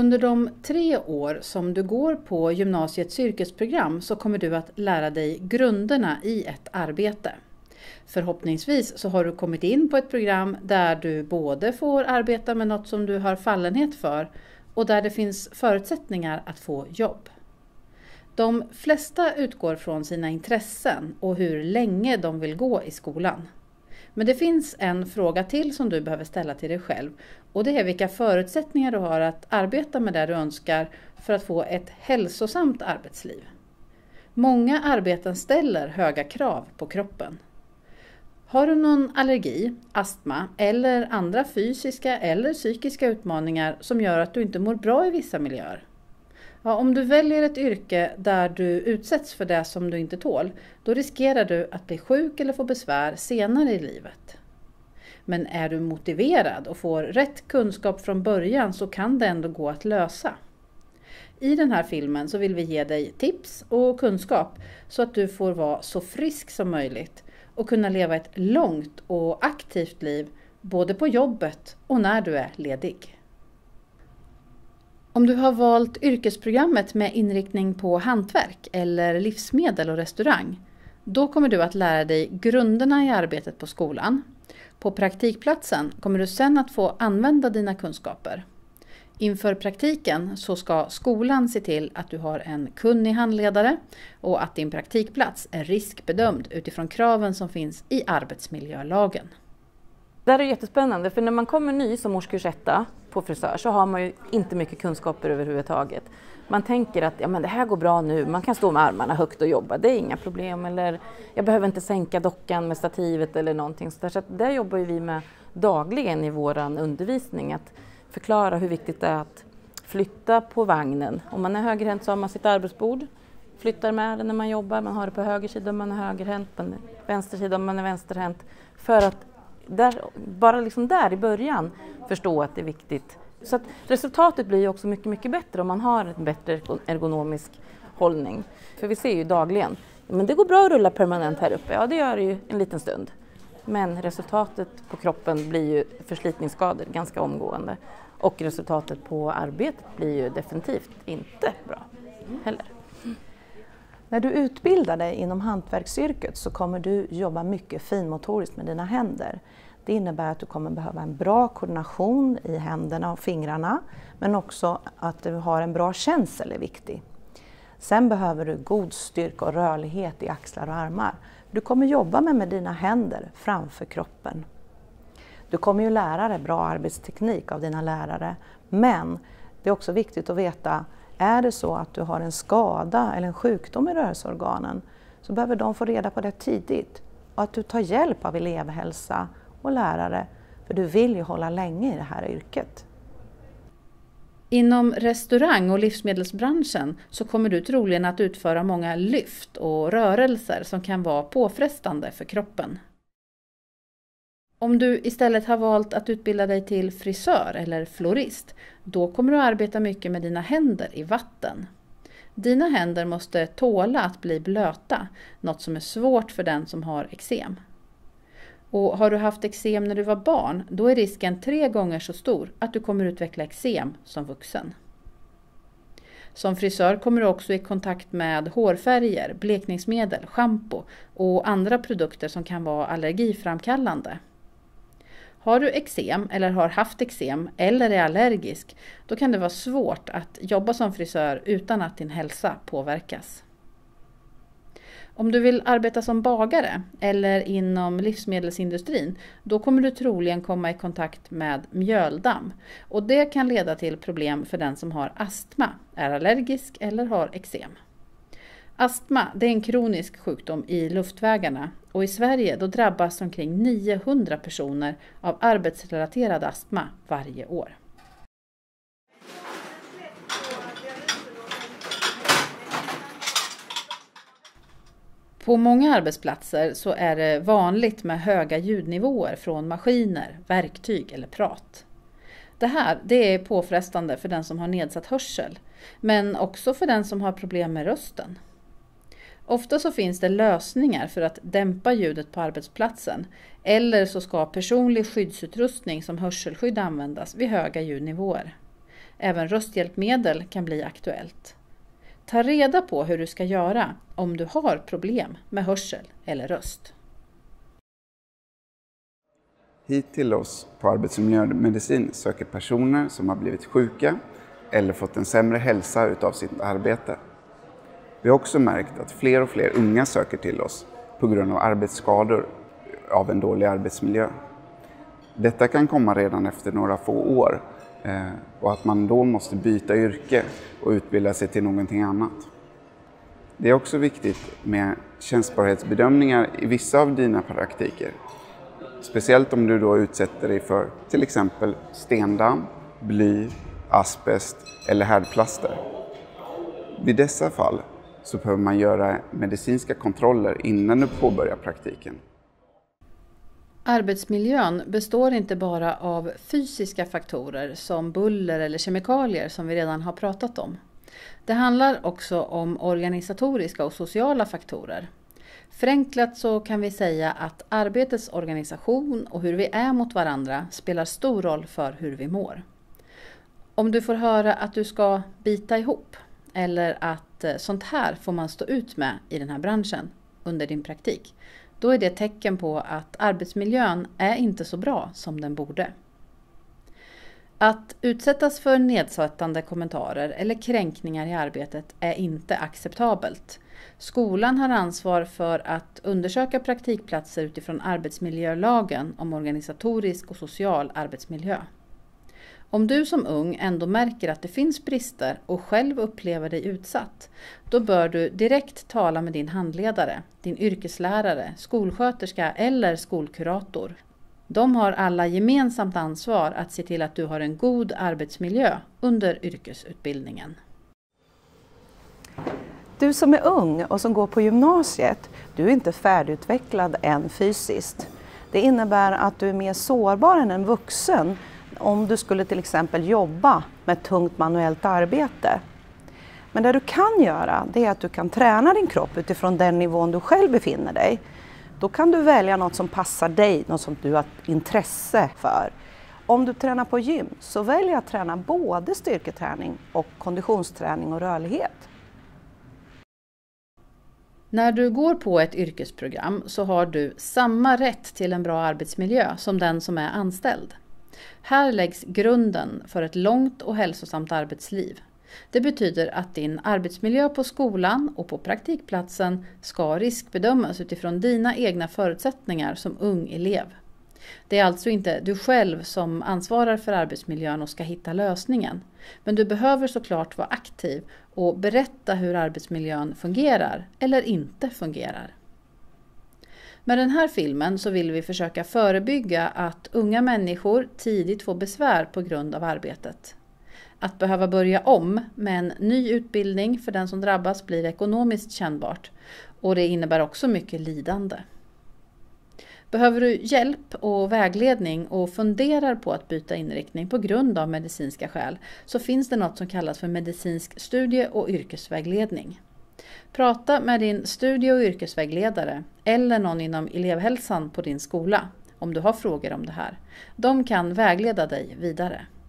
Under de 3 år som du går på gymnasiets yrkesprogram så kommer du att lära dig grunderna i ett arbete. Förhoppningsvis så har du kommit in på ett program där du både får arbeta med något som du har fallenhet för och där det finns förutsättningar att få jobb. De flesta utgår från sina intressen och hur länge de vill gå i skolan. Men det finns en fråga till som du behöver ställa till dig själv och det är vilka förutsättningar du har att arbeta med det du önskar för att få ett hälsosamt arbetsliv. Många arbeten ställer höga krav på kroppen. Har du någon allergi, astma eller andra fysiska eller psykiska utmaningar som gör att du inte mår bra i vissa miljöer? Ja, om du väljer ett yrke där du utsätts för det som du inte tål, då riskerar du att bli sjuk eller få besvär senare i livet. Men är du motiverad och får rätt kunskap från början så kan det ändå gå att lösa. I den här filmen så vill vi ge dig tips och kunskap så att du får vara så frisk som möjligt och kunna leva ett långt och aktivt liv både på jobbet och när du är ledig. Om du har valt yrkesprogrammet med inriktning på hantverk eller livsmedel och restaurang, då kommer du att lära dig grunderna i arbetet på skolan. På praktikplatsen kommer du sedan att få använda dina kunskaper. Inför praktiken så ska skolan se till att du har en kunnig handledare och att din praktikplats är riskbedömd utifrån kraven som finns i arbetsmiljölagen. Det här är jättespännande för när man kommer ny som årskurs 1 på frisör så har man ju inte mycket kunskaper överhuvudtaget. Man tänker att det här går bra nu, man kan stå med armarna högt och jobba, det är inga problem. Eller jag behöver inte sänka dockan med stativet eller någonting. Så att där jobbar vi med dagligen i vår undervisning. Att förklara hur viktigt det är att flytta på vagnen. Om man är högerhänt så har man sitt arbetsbord. Flyttar med det när man jobbar, man har det på höger sida om man är högerhänt, på vänster sida om man är vänsterhänt. För att bara liksom där i början förstå att det är viktigt. Så att resultatet blir ju också mycket, mycket bättre om man har en bättre ergonomisk hållning. För vi ser ju dagligen, men det går bra att rulla permanent här uppe. Ja, det gör det ju en liten stund. Men resultatet på kroppen blir ju förslitningsskador ganska omgående. Och resultatet på arbetet blir ju definitivt inte bra heller. När du utbildar dig inom hantverksyrket så kommer du jobba mycket finmotoriskt med dina händer. Det innebär att du kommer behöva en bra koordination i händerna och fingrarna, men också att du har en bra känsel är viktig. Sen behöver du god styrka och rörlighet i axlar och armar. Du kommer jobba med dina händer framför kroppen. Du kommer ju lära dig bra arbetsteknik av dina lärare, men det är också viktigt att veta, är det så att du har en skada eller en sjukdom i rörelseorganen så behöver de få reda på det tidigt och att du tar hjälp av elevhälsa och lärare, för du vill ju hålla länge i det här yrket. Inom restaurang- och livsmedelsbranschen så kommer du troligen att utföra många lyft och rörelser som kan vara påfrestande för kroppen. Om du istället har valt att utbilda dig till frisör eller florist, då kommer du arbeta mycket med dina händer i vatten. Dina händer måste tåla att bli blöta, något som är svårt för den som har eksem. Och har du haft eksem när du var barn, då är risken 3 gånger så stor att du kommer utveckla eksem som vuxen. Som frisör kommer du också i kontakt med hårfärger, blekningsmedel, shampoo och andra produkter som kan vara allergiframkallande. Har du eksem eller har haft eksem eller är allergisk, då kan det vara svårt att jobba som frisör utan att din hälsa påverkas. Om du vill arbeta som bagare eller inom livsmedelsindustrin, då kommer du troligen komma i kontakt med mjöldamm. Och det kan leda till problem för den som har astma, är allergisk eller har eksem. Astma, det är en kronisk sjukdom i luftvägarna och i Sverige då drabbas omkring 900 personer av arbetsrelaterad astma varje år. På många arbetsplatser så är det vanligt med höga ljudnivåer från maskiner, verktyg eller prat. Det är påfrestande för den som har nedsatt hörsel, men också för den som har problem med rösten. Ofta så finns det lösningar för att dämpa ljudet på arbetsplatsen, eller så ska personlig skyddsutrustning som hörselskydd användas vid höga ljudnivåer. Även rösthjälpmedel kan bli aktuellt. Ta reda på hur du ska göra om du har problem med hörsel eller röst. Hit till oss på arbetsmiljömedicin söker personer som har blivit sjuka eller fått en sämre hälsa utav sitt arbete. Vi har också märkt att fler och fler unga söker till oss på grund av arbetsskador av en dålig arbetsmiljö. Detta kan komma redan efter några få år och att man då måste byta yrke och utbilda sig till någonting annat. Det är också viktigt med tjänstbarhetsbedömningar i vissa av dina praktiker. Speciellt om du då utsätter dig för till exempel stendamm, bly, asbest eller härdplaster. Vid dessa fall så behöver man göra medicinska kontroller innan du påbörjar praktiken. Arbetsmiljön består inte bara av fysiska faktorer som buller eller kemikalier som vi redan har pratat om. Det handlar också om organisatoriska och sociala faktorer. Förenklat så kan vi säga att arbetets organisation och hur vi är mot varandra spelar stor roll för hur vi mår. Om du får höra att du ska bita ihop eller att sånt här får man stå ut med i den här branschen under din praktik, då är det ett tecken på att arbetsmiljön är inte så bra som den borde. Att utsättas för nedsättande kommentarer eller kränkningar i arbetet är inte acceptabelt. Skolan har ansvar för att undersöka praktikplatser utifrån arbetsmiljölagen om organisatorisk och social arbetsmiljö. Om du som ung ändå märker att det finns brister och själv upplever dig utsatt, då bör du direkt tala med din handledare, din yrkeslärare, skolsköterska eller skolkurator. De har alla gemensamt ansvar att se till att du har en god arbetsmiljö under yrkesutbildningen. Du som är ung och som går på gymnasiet, du är inte färdigutvecklad än fysiskt. Det innebär att du är mer sårbar än en vuxen om du skulle till exempel jobba med tungt manuellt arbete. Men det du kan göra, det är att du kan träna din kropp utifrån den nivån du själv befinner dig. Då kan du välja något som passar dig, något som du har intresse för. Om du tränar på gym, så välj att träna både styrketräning och konditionsträning och rörlighet. När du går på ett yrkesprogram så har du samma rätt till en bra arbetsmiljö som den som är anställd. Här läggs grunden för ett långt och hälsosamt arbetsliv. Det betyder att din arbetsmiljö på skolan och på praktikplatsen ska riskbedömas utifrån dina egna förutsättningar som ung elev. Det är alltså inte du själv som ansvarar för arbetsmiljön och ska hitta lösningen. Men du behöver såklart vara aktiv och berätta hur arbetsmiljön fungerar eller inte fungerar. Med den här filmen så vill vi försöka förebygga att unga människor tidigt får besvär på grund av arbetet. Att behöva börja om med en ny utbildning för den som drabbas blir ekonomiskt kännbart och det innebär också mycket lidande. Behöver du hjälp och vägledning och funderar på att byta inriktning på grund av medicinska skäl så finns det något som kallas för medicinsk studie- och yrkesvägledning. Prata med din studie- och yrkesvägledare eller någon inom elevhälsan på din skola om du har frågor om det här. De kan vägleda dig vidare.